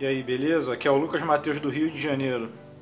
E aí, beleza? Aqui é o Lucas Matheus do Rio de Janeiro.